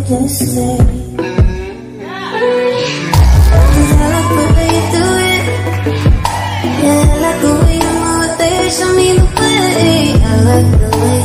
just stay. 'Cause I like the way you do it. Yeah, I like the way you move it, baby, show me the way. I like the way